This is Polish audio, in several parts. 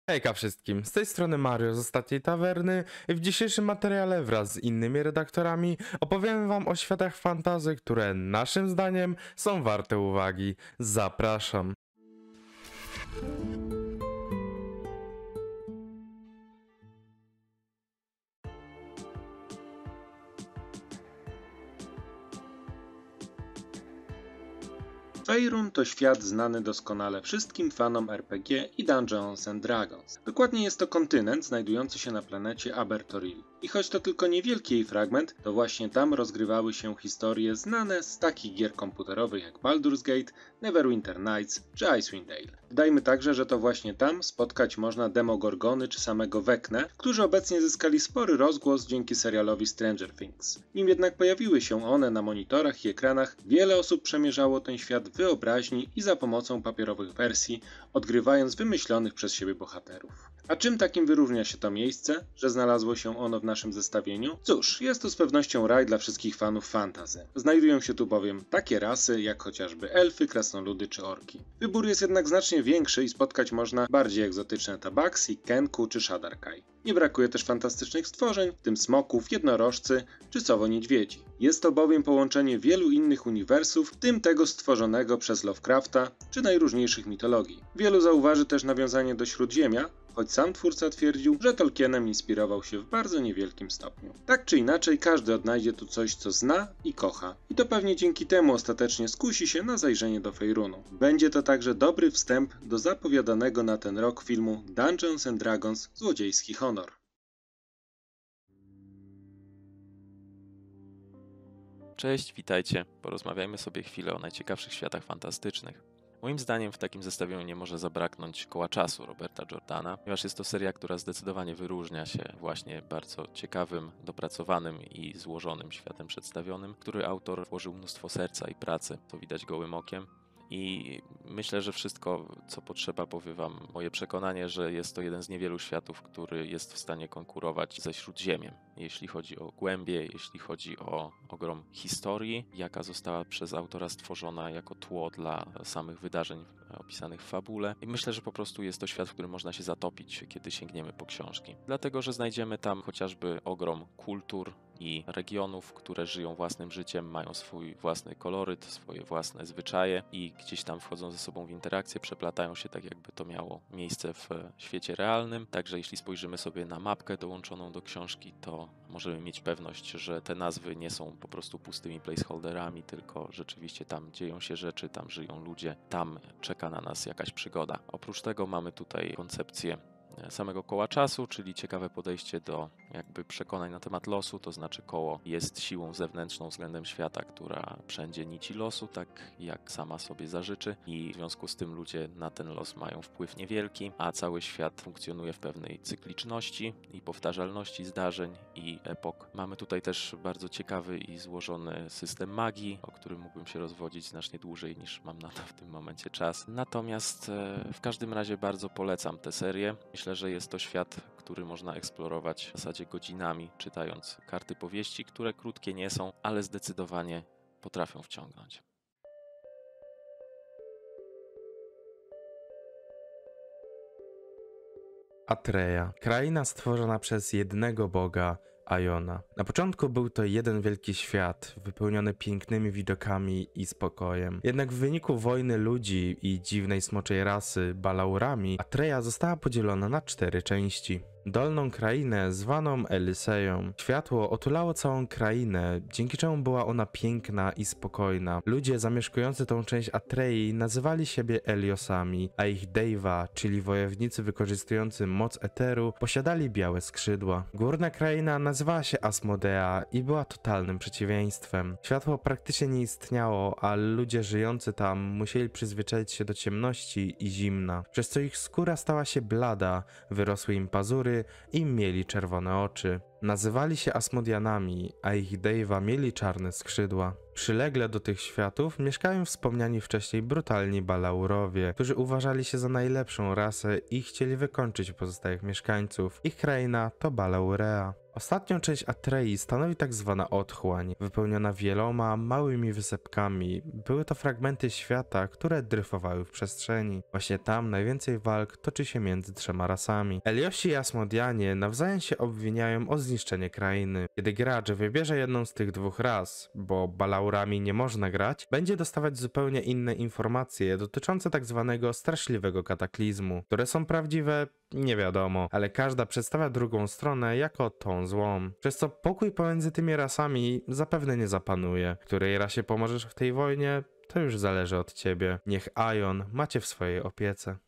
Hejka wszystkim, z tej strony Mario z Ostatniej Tawerny i w dzisiejszym materiale wraz z innymi redaktorami opowiem wam o światach fantasy, które naszym zdaniem są warte uwagi. Zapraszam. Faerun to świat znany doskonale wszystkim fanom RPG i Dungeons and Dragons. Dokładnie jest to kontynent znajdujący się na planecie Abertoril. I choć to tylko niewielki jej fragment, to właśnie tam rozgrywały się historie znane z takich gier komputerowych jak Baldur's Gate, Neverwinter Nights czy Icewind Dale. Dodajmy także, że to właśnie tam spotkać można Demogorgony czy samego Vecnę, którzy obecnie zyskali spory rozgłos dzięki serialowi Stranger Things. Nim jednak pojawiły się one na monitorach i ekranach, wiele osób przemierzało ten świat w wyobraźni i za pomocą papierowych wersji, odgrywając wymyślonych przez siebie bohaterów. A czym takim wyróżnia się to miejsce, że znalazło się ono w naszym zestawieniu? Cóż, jest to z pewnością raj dla wszystkich fanów fantasy. Znajdują się tu bowiem takie rasy jak chociażby elfy, krasnoludy czy orki. Wybór jest jednak znacznie większy i spotkać można bardziej egzotyczne tabaxi, kenku czy shadarkai. Nie brakuje też fantastycznych stworzeń, w tym smoków, jednorożcy czy sowo-niedźwiedzi. Jest to bowiem połączenie wielu innych uniwersów, w tym tego stworzonego przez Lovecrafta czy najróżniejszych mitologii. Wielu zauważy też nawiązanie do Śródziemia, choć sam twórca twierdził, że Tolkienem inspirował się w bardzo niewielkim stopniu. Tak czy inaczej, każdy odnajdzie tu coś, co zna i kocha. I to pewnie dzięki temu ostatecznie skusi się na zajrzenie do Faerunu. Będzie to także dobry wstęp do zapowiadanego na ten rok filmu Dungeons and Dragons Złodziejski Honor. Cześć, witajcie. Porozmawiajmy sobie chwilę o najciekawszych światach fantastycznych. Moim zdaniem w takim zestawieniu nie może zabraknąć Koła Czasu Roberta Jordana, ponieważ jest to seria, która zdecydowanie wyróżnia się właśnie bardzo ciekawym, dopracowanym i złożonym światem przedstawionym, w który autor włożył mnóstwo serca i pracy, to widać gołym okiem. I myślę, że wszystko, co potrzeba, powie wam moje przekonanie, że jest to jeden z niewielu światów, który jest w stanie konkurować ze Śródziemiem. Jeśli chodzi o głębię, jeśli chodzi o ogrom historii, jaka została przez autora stworzona jako tło dla samych wydarzeń opisanych w fabule. I myślę, że po prostu jest to świat, w którym można się zatopić, kiedy sięgniemy po książki. Dlatego, że znajdziemy tam chociażby ogrom kultur i regionów, które żyją własnym życiem, mają swój własny koloryt, swoje własne zwyczaje i gdzieś tam wchodzą ze sobą w interakcję, przeplatają się tak, jakby to miało miejsce w świecie realnym. Także jeśli spojrzymy sobie na mapkę dołączoną do książki, to możemy mieć pewność, że te nazwy nie są po prostu pustymi placeholderami, tylko rzeczywiście tam dzieją się rzeczy, tam żyją ludzie, tam czeka na nas jakaś przygoda. Oprócz tego mamy tutaj koncepcję samego koła czasu, czyli ciekawe podejście do jakby przekonań na temat losu, to znaczy koło jest siłą zewnętrzną względem świata, która przędzie nici losu, tak jak sama sobie zażyczy i w związku z tym ludzie na ten los mają wpływ niewielki, a cały świat funkcjonuje w pewnej cykliczności i powtarzalności zdarzeń i epok. Mamy tutaj też bardzo ciekawy i złożony system magii, o którym mógłbym się rozwodzić znacznie dłużej niż mam na to w tym momencie czas. Natomiast w każdym razie bardzo polecam tę serię. Myślę, że jest to świat, który można eksplorować w zasadzie godzinami, czytając karty powieści, które krótkie nie są, ale zdecydowanie potrafią wciągnąć. Atreja, kraina stworzona przez jednego boga, Aiona. Na początku był to jeden wielki świat, wypełniony pięknymi widokami i spokojem. Jednak w wyniku wojny ludzi i dziwnej smoczej rasy, Balaurami, Atreja została podzielona na 4 części. Dolną krainę zwaną Elyseją. Światło otulało całą krainę, dzięki czemu była ona piękna i spokojna. Ludzie zamieszkujący tą część Atrei nazywali siebie Eliosami, a ich deiwa, czyli wojownicy wykorzystujący moc eteru, posiadali białe skrzydła. Górna kraina nazywała się Asmodea i była totalnym przeciwieństwem. Światło praktycznie nie istniało, a ludzie żyjący tam musieli przyzwyczaić się do ciemności i zimna, przez co ich skóra stała się blada, wyrosły im pazury i mieli czerwone oczy. Nazywali się Asmodianami, a ich deiwa mieli czarne skrzydła. Przylegle do tych światów mieszkają wspomniani wcześniej brutalni Balaurowie, którzy uważali się za najlepszą rasę i chcieli wykończyć pozostałych mieszkańców. Ich kraina to Balaurea. Ostatnią część Atrei stanowi tak zwana otchłań, wypełniona wieloma małymi wysepkami. Były to fragmenty świata, które dryfowały w przestrzeni. Właśnie tam najwięcej walk toczy się między trzema rasami. Eliosi i Asmodianie nawzajem się obwiniają o zniszczenie krainy. Kiedy gracz wybierze jedną z tych dwóch ras, bo balaurami nie można grać, będzie dostawać zupełnie inne informacje dotyczące tak zwanego straszliwego kataklizmu. Które są prawdziwe? Nie wiadomo, ale każda przedstawia drugą stronę jako tą złą. Przez co pokój pomiędzy tymi rasami zapewne nie zapanuje. Której rasie pomożesz w tej wojnie, to już zależy od ciebie. Niech Aion macie w swojej opiece.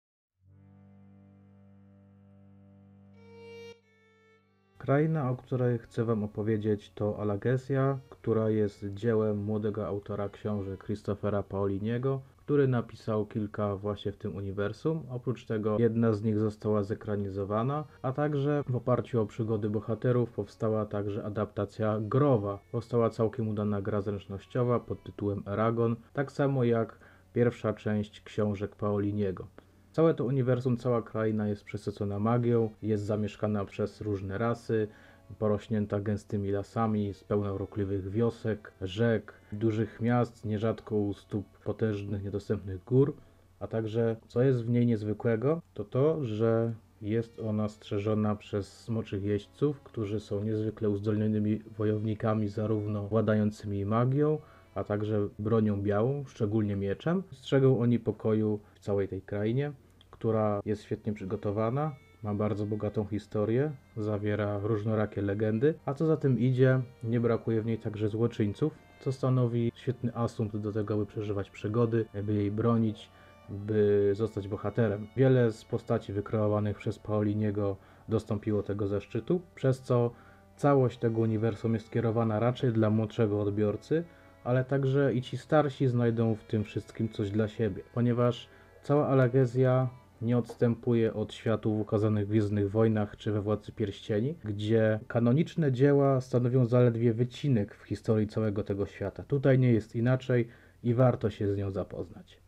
Kraina, o której chcę wam opowiedzieć, to Alagesia, która jest dziełem młodego autora książek Christophera Paoliniego, który napisał kilka właśnie w tym uniwersum. Oprócz tego jedna z nich została zekranizowana, a także w oparciu o przygody bohaterów powstała także adaptacja growa. Powstała całkiem udana gra zręcznościowa pod tytułem Eragon, tak samo jak pierwsza część książek Paoliniego. Całe to uniwersum, cała kraina jest przesycona magią, jest zamieszkana przez różne rasy, porośnięta gęstymi lasami, z pełna urokliwych wiosek, rzek, dużych miast, nierzadko u stóp potężnych, niedostępnych gór, a także, co jest w niej niezwykłego, to to, że jest ona strzeżona przez smoczych jeźdźców, którzy są niezwykle uzdolnionymi wojownikami, zarówno władającymi magią, a także bronią białą, szczególnie mieczem. Strzegą oni pokoju w całej tej krainie, która jest świetnie przygotowana, ma bardzo bogatą historię, zawiera różnorakie legendy, a co za tym idzie, nie brakuje w niej także złoczyńców, co stanowi świetny asumpt do tego, by przeżywać przygody, by jej bronić, by zostać bohaterem. Wiele z postaci wykreowanych przez Paoliniego dostąpiło tego zaszczytu, przez co całość tego uniwersum jest kierowana raczej dla młodszego odbiorcy, ale także i ci starsi znajdą w tym wszystkim coś dla siebie, ponieważ cała Alagesia nie odstępuje od światów ukazanych w Gwiezdnych Wojnach czy we Władcy Pierścieni, gdzie kanoniczne dzieła stanowią zaledwie wycinek w historii całego tego świata. Tutaj nie jest inaczej i warto się z nią zapoznać.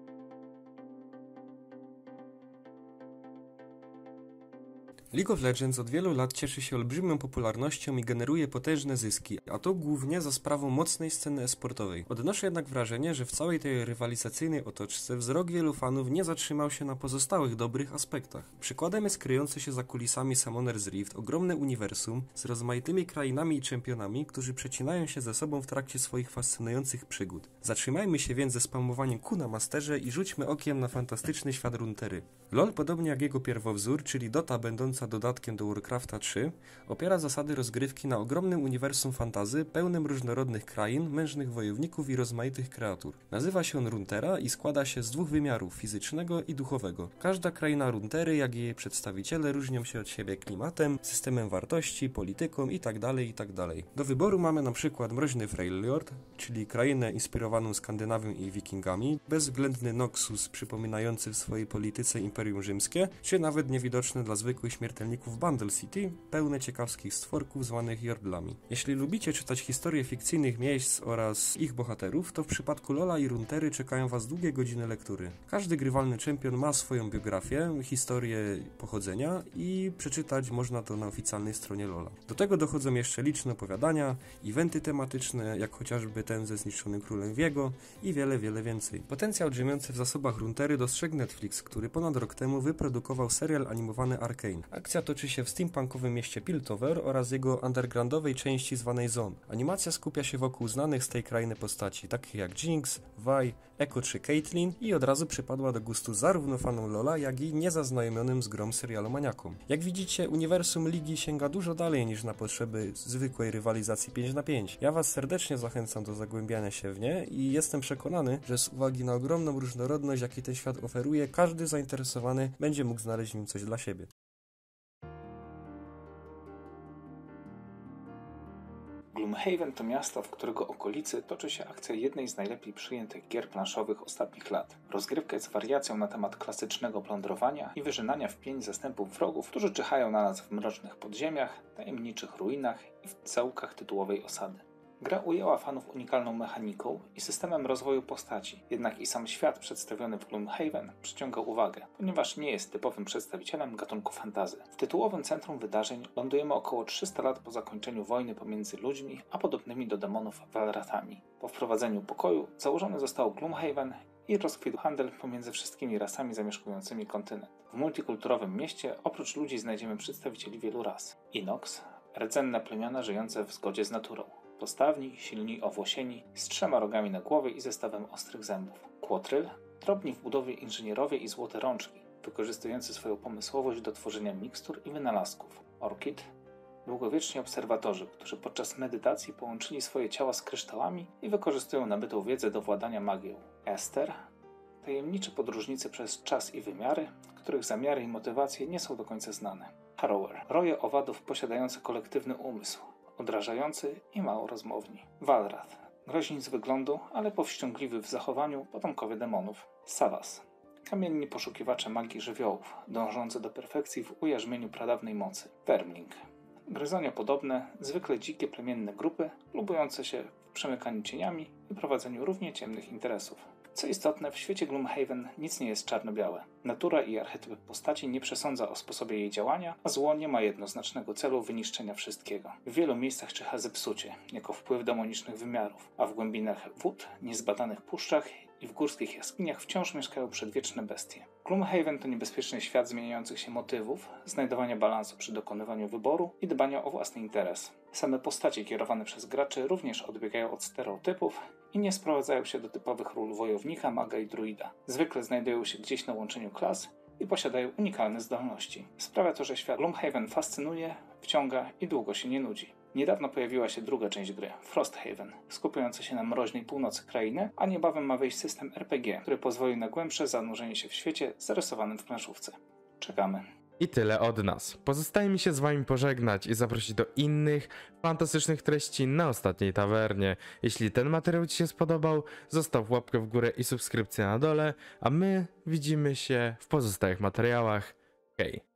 League of Legends od wielu lat cieszy się olbrzymią popularnością i generuje potężne zyski, a to głównie za sprawą mocnej sceny e-sportowej. Odnoszę jednak wrażenie, że w całej tej rywalizacyjnej otoczce wzrok wielu fanów nie zatrzymał się na pozostałych dobrych aspektach. Przykładem jest kryjący się za kulisami Summoner's Rift ogromne uniwersum z rozmaitymi krainami i czempionami, którzy przecinają się ze sobą w trakcie swoich fascynujących przygód. Zatrzymajmy się więc ze spamowaniem Q na masterze i rzućmy okiem na fantastyczny świat Runeterry. LoL, podobnie jak jego pierwowzór, czyli Dota będąca dodatkiem do Warcrafta 3, opiera zasady rozgrywki na ogromnym uniwersum fantasy pełnym różnorodnych krain, mężnych wojowników i rozmaitych kreatur. Nazywa się on Runeterra i składa się z dwóch wymiarów, fizycznego i duchowego. Każda kraina Runeterry, jak i jej przedstawiciele, różnią się od siebie klimatem, systemem wartości, polityką itd. Do wyboru mamy na przykład mroźny Freljord, czyli krainę inspirowaną Skandynawią i Wikingami, bezwzględny Noxus przypominający w swojej polityce Imperium Rzymskie, czy nawet niewidoczne dla zwykłych śmiertelników Bundle City, pełne ciekawskich stworków zwanych Jordlami. Jeśli lubicie czytać historie fikcyjnych miejsc oraz ich bohaterów, to w przypadku Lola i Runeterry czekają was długie godziny lektury. Każdy grywalny czempion ma swoją biografię, historię pochodzenia i przeczytać można to na oficjalnej stronie Lola. Do tego dochodzą jeszcze liczne opowiadania, eventy tematyczne, jak chociażby ten ze Zniszczonym Królem Viego i wiele więcej. Potencjał drzemiący w zasobach Runeterry dostrzegł Netflix, który ponad rok temu wyprodukował serial animowany Arcane. Akcja toczy się w steampunkowym mieście Piltover oraz jego undergroundowej części zwanej Zone. Animacja skupia się wokół znanych z tej krainy postaci, takich jak Jinx, Vi, Echo czy Caitlyn i od razu przypadła do gustu zarówno fanom Lola, jak i niezaznajomionym z grom serialomaniakom. Jak widzicie, uniwersum Ligi sięga dużo dalej niż na potrzeby zwykłej rywalizacji 5 na 5. Ja was serdecznie zachęcam do zagłębiania się w nie i jestem przekonany, że z uwagi na ogromną różnorodność, jaki ten świat oferuje, każdy zainteresowany będzie mógł znaleźć w nim coś dla siebie. Gloomhaven to miasto, w którego okolicy toczy się akcja jednej z najlepiej przyjętych gier planszowych ostatnich lat. Rozgrywka jest wariacją na temat klasycznego plądrowania i wyrzynania w pień zastępów wrogów, którzy czyhają na nas w mrocznych podziemiach, tajemniczych ruinach i w zaułkach tytułowej osady. Gra ujęła fanów unikalną mechaniką i systemem rozwoju postaci, jednak i sam świat przedstawiony w Gloomhaven przyciąga uwagę, ponieważ nie jest typowym przedstawicielem gatunku fantasy. W tytułowym centrum wydarzeń lądujemy około 300 lat po zakończeniu wojny pomiędzy ludźmi a podobnymi do demonów Valrathami. Po wprowadzeniu pokoju założony został Gloomhaven i rozkwitł handel pomiędzy wszystkimi rasami zamieszkującymi kontynent. W multikulturowym mieście oprócz ludzi znajdziemy przedstawicieli wielu ras. Inox, rdzenne plemiona żyjące w zgodzie z naturą. Postawni, silni, owłosieni, z 3 rogami na głowie i zestawem ostrych zębów. Quotryl, drobni w budowie inżynierowie i złote rączki, wykorzystujący swoją pomysłowość do tworzenia mikstur i wynalazków. Orchid, długowieczni obserwatorzy, którzy podczas medytacji połączyli swoje ciała z kryształami i wykorzystują nabytą wiedzę do władania magią. Ester, tajemniczy podróżnicy przez czas i wymiary, których zamiary i motywacje nie są do końca znane. Harrower, roje owadów posiadające kolektywny umysł, odrażający i mało rozmowni. Valrath, groźni z wyglądu, ale powściągliwy w zachowaniu, potomkowie demonów. Savas, kamienni poszukiwacze magii żywiołów, dążący do perfekcji w ujarzmieniu pradawnej mocy. Vermling, gryzoniopodobne, zwykle dzikie plemienne grupy, lubujące się w przemykaniu cieniami i prowadzeniu równie ciemnych interesów. Co istotne, w świecie Gloomhaven nic nie jest czarno-białe. Natura i archetyp postaci nie przesądza o sposobie jej działania, a zło nie ma jednoznacznego celu wyniszczenia wszystkiego. W wielu miejscach czyha zepsucie, jako wpływ demonicznych wymiarów, a w głębinach wód, niezbadanych puszczach i w górskich jaskiniach wciąż mieszkają przedwieczne bestie. Gloomhaven to niebezpieczny świat zmieniających się motywów, znajdowania balansu przy dokonywaniu wyboru i dbania o własny interes. Same postacie kierowane przez graczy również odbiegają od stereotypów i nie sprowadzają się do typowych ról wojownika, maga i druida. Zwykle znajdują się gdzieś na łączeniu klas i posiadają unikalne zdolności. Sprawia to, że świat Gloomhaven fascynuje, wciąga i długo się nie nudzi. Niedawno pojawiła się druga część gry, Frosthaven, skupiająca się na mroźnej północy krainy, a niebawem ma wyjść system RPG, który pozwoli na głębsze zanurzenie się w świecie zarysowanym w planszówce. Czekamy. I tyle od nas. Pozostaje mi się z wami pożegnać i zaprosić do innych fantastycznych treści na ostatniej tawernie. Jeśli ten materiał ci się spodobał, zostaw łapkę w górę i subskrypcję na dole, a my widzimy się w pozostałych materiałach. Hej!